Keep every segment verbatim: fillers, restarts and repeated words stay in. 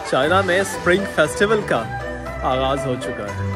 China में spring festival का आगाज हो चुका है।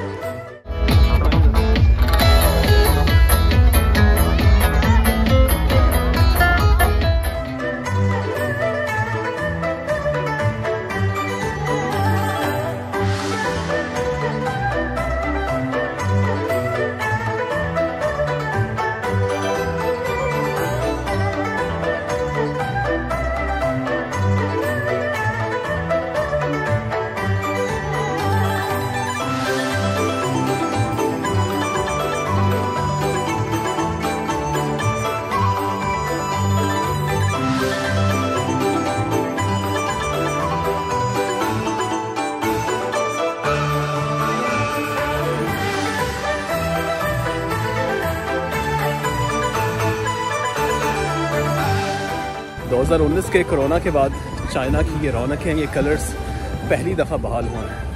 दो हज़ार उन्नीस के कोरोना के बाद चाइना की ये रौनकें, ये कलर्स पहली दफ़ा बहाल हुए हैं।